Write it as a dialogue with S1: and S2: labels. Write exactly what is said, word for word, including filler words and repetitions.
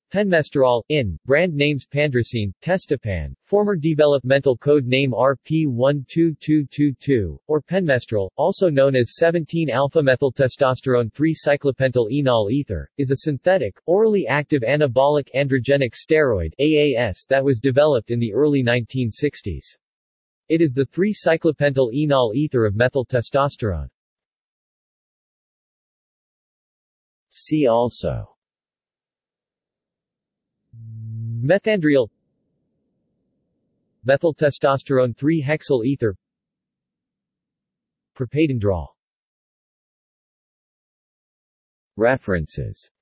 S1: Penmesterol, in, brand names Pandrosine, Testapan, former developmental code name R P one two two two two, or Penmesterol, also known as seventeen alpha methyltestosterone three cyclopentyl enol ether, is a synthetic, orally active anabolic androgenic steroid A A S that was developed in the early nineteen sixties. It is the three cyclopentyl enol ether of methyltestosterone. See also: methandriol, methyltestosterone three hexyl ether, propadendrol. References.